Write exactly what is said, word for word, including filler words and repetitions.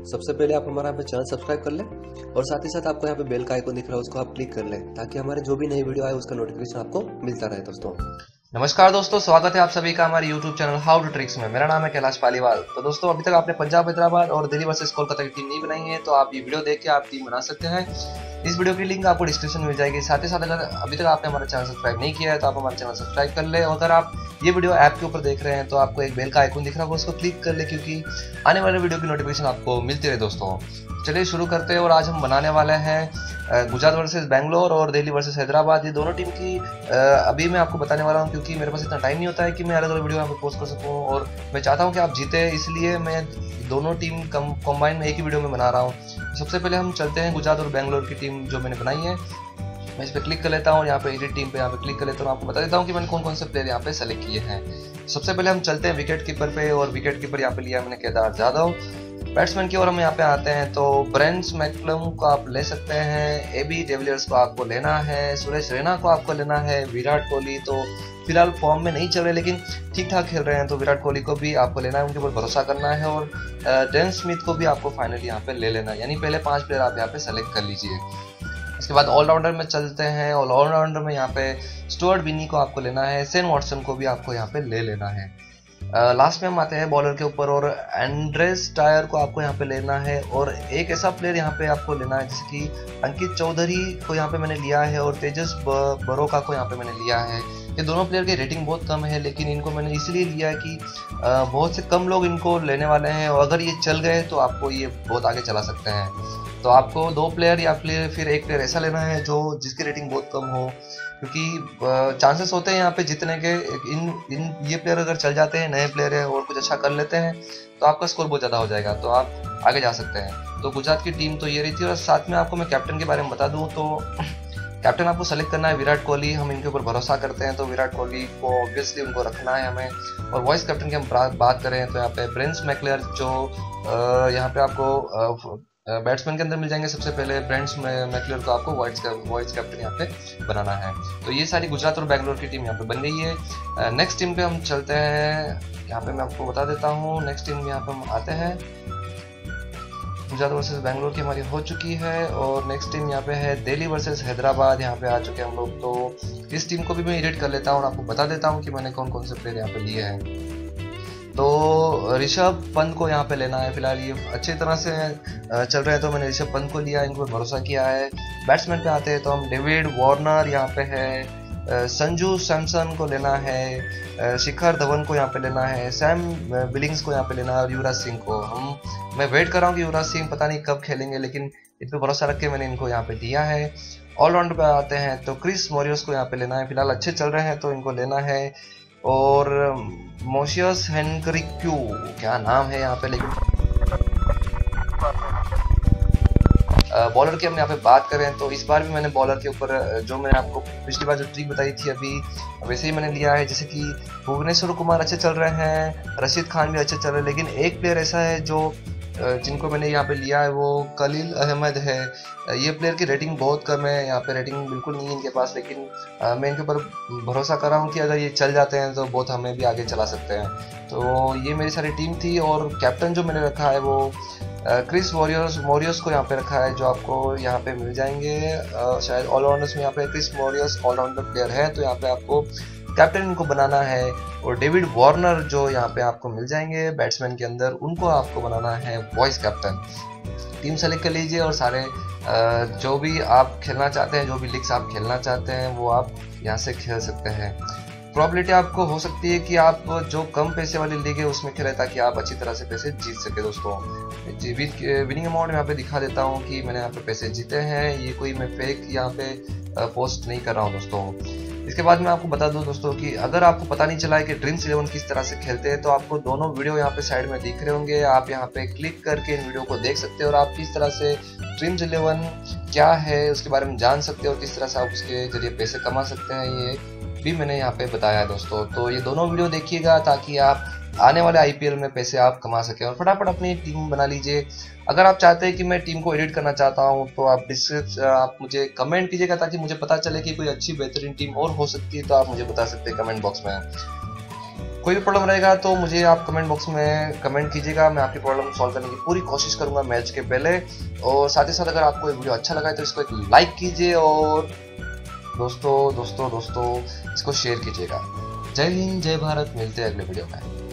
सबसे पहले आप हमारा यहाँ पे चैनल सब्सक्राइब कर लें और साथ ही साथ आपको यहाँ पे बेल का आइकन दिख रहा है, उसको आप क्लिक कर लें ताकि हमारे जो भी नई वीडियो आए उसका नोटिफिकेशन आपको मिलता रहे। दोस्तों नमस्कार दोस्तों, स्वागत है आप सभी का हमारे YouTube channel how to tricks में। मेरा नाम है कैलाश पालीवाल। तो दोस्तों अभी तक आपने पंजाब हैदराबाद और दिल्ली वर्सेस कोलकाता की टीम नहीं बनाई है तो आप ये वीडियो देख के आप टीम बना सकते हैं। इस वीडियो की लिंक आपको डिस्क्रिप्शन में मिल जाएगी। साथ ही साथ अगर अभी तक आपने हमारा चैनल सब्सक्राइब नहीं किया है तो आप हमारा चैनल सब्सक्राइब कर ले। और अगर आप ये वीडियो ऐप के ऊपर देख रहे हैं तो आपको एक बेल का आइकन दिख रहा होगा, उसको क्लिक कर ले क्योंकि आने वाले वीडियो की नोटिफिकेशन आपको मिलती रहे। दोस्तों चलिए शुरू करते हैं। और आज हम बनाने वाले हैं गुजरात वर्सेस बेंगलोर और दिल्ली वर्सेस हैदराबाद। ये दोनों टीम की अभी मैं आपको बताने वाला हूँ क्योंकि मेरे पास इतना टाइम नहीं होता है कि मैं अलग अलग वीडियो यहाँ पे पोस्ट कर सकूँ और मैं चाहता हूँ कि आप जीते, इसलिए मैं दोनों टीम कंबाइन में एक ही वीडियो में बना रहा हूँ। सबसे पहले हम चलते हैं गुजरात और बेंगलोर की टीम जो मैंने बनाई है। मैं इस पर क्लिक कर लेता हूँ और यहाँ पे एडिट टीम पे यहाँ पे क्लिक कर लेता हूँ। आपको बता देता हूँ कि मैंने कौन कौन से प्लेयर यहाँ पे सेलेक्ट किए हैं। सबसे पहले हम चलते हैं विकेट कीपर पे और विकेट कीपर यहाँ पे लिया मैंने केदार जाधव। बैट्समैन की ओर हम यहाँ पे आते हैं तो ब्रेंट मैकलम को आप ले सकते हैं, एबी डिविलियर्स को आपको लेना है, सुरेश रैना को आपको लेना है, विराट कोहली तो फिलहाल फॉर्म में नहीं चल रहे लेकिन ठीक ठाक खेल रहे हैं तो विराट कोहली को भी आपको लेना है, उनके ऊपर भरोसा करना है। और डेन स्मिथ को भी आपको फाइनली यहाँ पे ले लेना है, यानी पहले पांच प्लेयर आप यहाँ पे सेलेक्ट कर लीजिए। इसके बाद ऑलराउंडर में चलते हैं और ऑलराउंडर में यहाँ पे स्टुअर्ट बिनी को आपको लेना है, शेन वॉटसन को भी आपको यहाँ पे ले लेना है। लास्ट uh, में हम आते हैं बॉलर के ऊपर और एंड्रेस टायर को आपको यहाँ पे लेना है और एक ऐसा प्लेयर यहाँ पे आपको लेना है जैसे कि अंकित चौधरी को यहाँ पे मैंने लिया है और तेजस बरोका को यहाँ पे मैंने लिया है। ये दोनों प्लेयर की रेटिंग बहुत कम है लेकिन इनको मैंने इसलिए लिया है कि uh, बहुत से कम लोग इनको लेने वाले हैं और अगर ये चल गए तो आपको ये बहुत आगे चला सकते हैं। तो आपको दो प्लेयर या प्लेयर फिर एक प्लेयर ऐसा लेना है जो जिसकी रेटिंग बहुत कम हो, क्योंकि चांसेस होते हैं यहाँ पे जीतने के। इन इन ये प्लेयर अगर चल जाते हैं, नए प्लेयर है और कुछ अच्छा कर लेते हैं तो आपका स्कोर बहुत ज़्यादा हो जाएगा, तो आप आगे जा सकते हैं। तो गुजरात की टीम तो ये रही थी। और साथ में आपको मैं कैप्टन के बारे में बता दूँ तो कैप्टन आपको सेलेक्ट करना है विराट कोहली। हम इनके ऊपर भरोसा करते हैं तो विराट कोहली को ऑब्वियसली उनको रखना है हमें। और वॉइस कैप्टन की हम बात करें तो यहाँ पे ब्रेंट मैकलर जो यहाँ पे आपको बैट्समैन के अंदर मिल जाएंगे। सबसे पहले ब्रेंट मैकलर को आपको वाइस वाइस कैप्टन यहाँ पे बनाना है। तो ये सारी गुजरात और बेंगलोर की टीम यहाँ पे बन गई है। नेक्स्ट टीम पे हम चलते हैं। यहाँ पे मैं आपको बता देता हूँ नेक्स्ट टीम यहाँ पे हम आते हैं। गुजरात वर्सेस बेंगलोर की हमारी हो चुकी है और नेक्स्ट टीम यहाँ पे है दिल्ली वर्सेस हैदराबाद। यहाँ पे आ चुके हैं हम लोग। तो इस टीम को भी मैं एडिट कर लेता हूँ और आपको बता देता हूँ कि मैंने कौन कौन से प्लेयर यहाँ पे लिए हैं। तो ऋषभ पंत को यहाँ पे लेना है। फिलहाल ये अच्छी तरह से चल रहे हैं तो मैंने ऋषभ पंत को लिया, इनको भरोसा किया है। बैट्समैन पे आते हैं तो हम डेविड वार्नर यहाँ पे है, संजू सैमसन को लेना है, शिखर धवन को यहाँ पे लेना है, सैम बिलिंग्स को यहाँ पे लेना है और युवराज सिंह को। हम मैं वेट कर रहा हूँ कि युवराज सिंह पता नहीं कब खेलेंगे लेकिन इन पर भरोसा रख के मैंने इनको यहाँ पे दिया है। ऑलराउंडर पे आते हैं तो क्रिस मोरियस को यहाँ पे लेना है। फिलहाल अच्छे चल रहे हैं तो इनको लेना है। और मोशियस हेनरिक्यू क्या नाम है यहाँ पे, लेकिन बॉलर की हम यहाँ पे बात करें तो इस बार भी मैंने बॉलर के ऊपर जो मैंने आपको पिछली बार जो ट्रिक बताई थी अभी वैसे ही मैंने लिया है। जैसे कि भुवनेश्वर कुमार अच्छे चल रहे हैं, रशीद खान भी अच्छे चल रहे हैं, लेकिन एक प्लेयर ऐसा है जो जिनको मैंने यहाँ पे लिया है वो खलील अहमद है। ये प्लेयर की रेटिंग बहुत कम है, यहाँ पे रेटिंग बिल्कुल नहीं है इनके पास, लेकिन मैं इनके ऊपर भरोसा कर रहा हूँ कि अगर ये चल जाते हैं तो बहुत हमें भी आगे चला सकते हैं। तो ये मेरी सारी टीम थी और कैप्टन जो मैंने रखा है वो क्रिस मोरियस मोरियस को यहाँ पे रखा है जो आपको यहाँ पे मिल जाएंगे। शायद ऑलराउंडर्स में यहाँ पे क्रिस मोरियस ऑलराउंडर प्लेयर है तो यहाँ पे आपको कैप्टन इनको बनाना है। और डेविड वार्नर जो यहाँ पे आपको मिल जाएंगे बैट्समैन के अंदर, उनको आपको बनाना है वॉइस कैप्टन। टीम सेलेक्ट कर लीजिए और सारे जो भी आप खेलना चाहते हैं, जो भी लीग्स आप खेलना चाहते हैं वो आप यहाँ से खेल सकते हैं। प्रॉबिलिटी आपको हो सकती है कि आप जो कम पैसे वाली लीग है उसमें खेलें ताकि आप अच्छी तरह से पैसे जीत सके। दोस्तों विनिंग अमाउंट यहाँ पे दिखा देता हूँ कि मैंने यहाँ पे पैसे जीते हैं। ये कोई मैं फेक यहाँ पे पोस्ट नहीं कर रहा हूँ दोस्तों। इसके बाद मैं आपको बता दूं दोस्तों कि अगर आपको पता नहीं चला है कि ड्रीम्स इलेवन किस तरह से खेलते हैं तो आपको दोनों वीडियो यहाँ पे साइड में दिख रहे होंगे। आप यहाँ पे क्लिक करके इन वीडियो को देख सकते हैं और आप किस तरह से ड्रीम्स इलेवन क्या है उसके बारे में जान सकते हो और किस तरह से आप उसके जरिए पैसे कमा सकते हैं, ये भी मैंने यहाँ पे बताया है दोस्तों। तो ये दोनों वीडियो देखिएगा ताकि आप आने वाले आईपीएल में पैसे आप कमा सकें और फटाफट अपनी टीम बना लीजिए। अगर आप चाहते हैं कि मैं टीम को एडिट करना चाहता हूं तो आप डिस्क्रिप्शन आप मुझे कमेंट कीजिएगा ताकि मुझे पता चले कि कोई अच्छी बेहतरीन टीम और हो सकती है तो आप मुझे बता सकते हैं कमेंट बॉक्स में। कोई भी प्रॉब्लम रहेगा तो मुझे आप कमेंट बॉक्स में कमेंट कीजिएगा, मैं आपकी प्रॉब्लम सॉल्व करने की पूरी कोशिश करूंगा मैच के पहले। और साथ ही साथ अगर आपको ये वीडियो अच्छा लगा है तो इसको एक लाइक कीजिए और दोस्तों दोस्तों दोस्तों इसको शेयर कीजिएगा। जय हिंद, जय भारत, मिलते हैं अगले वीडियो में।